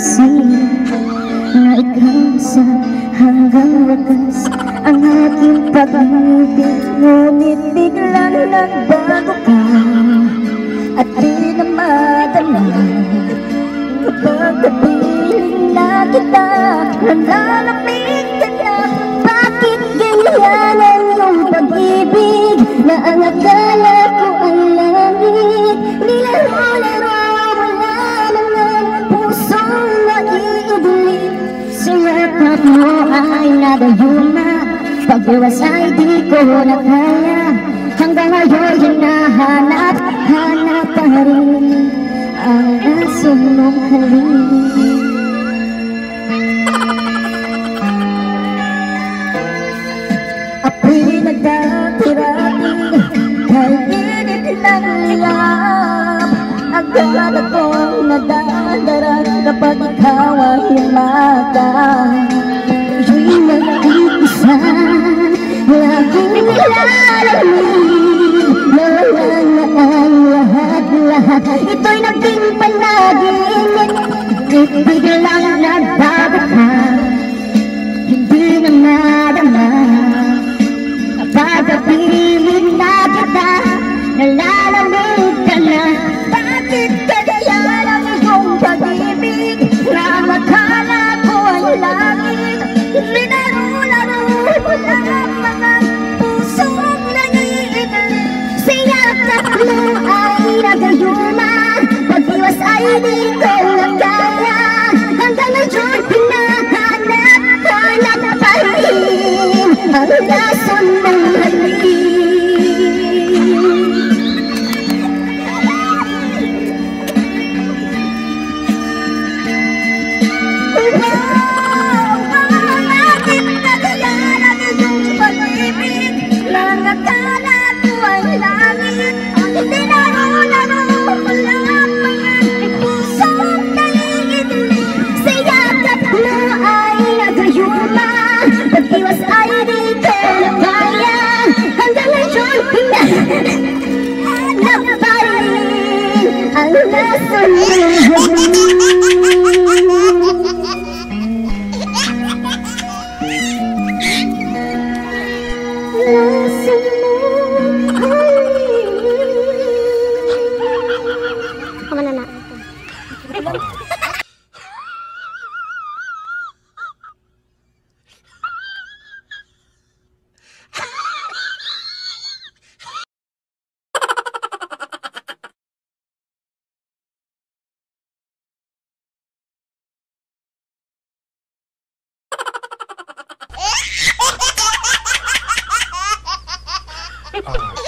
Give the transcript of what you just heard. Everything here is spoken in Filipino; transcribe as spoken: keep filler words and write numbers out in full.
pansin na ikaw sa hanggang wakas ang aking pag-ibig. Ngunit biglang nagbago ka at di na madama. Kapag napiling na kita, nalalamig ka na. Bakit ganyan ang iyong pag-ibig na ang akala ko ay langit? Nilaro-laro mo lamang ang pusong naiidilig. Sa yakap mo ay nadayuma, pag-iwas ay di ko na kaya. Hanggang ngayon hinahanap, hanap pa rin ang lason mong halik. Ako'y nagdati-rati kay init ng liyab. Agad akong nadadaran kapag ikaw ay lumagang. Iyu'y nag-iisa, laging nilalamig. Nawala na ang lahat-lahat, ito'y naging panaginip. Biglang nagbago ka, hindi na madama. Kapag napiling na kita, nalalamig ka na. Bakit kaya lang iyong pag-ibig na makala ko ay langit? Linaro-laro mo lamang ang pusong naiinig. Sa yakap mo ay nagayuma, pag-iwas ay di ko na kaya. Hanggang ngayon pinahanap-hanap pa rin ang lason mong halik. Bakit kaya lang iyong pag-ibig lang akala ko ay langit? Linaro-laro mo lamang ang pusong naiinig. Sa yakap mo ay nagayuma, pag-iwas ay di ko na kaya. Hanggang ngayon hinahanap pa rin ang lason mong halik. Lason mong halik. Kamu na na. Oh.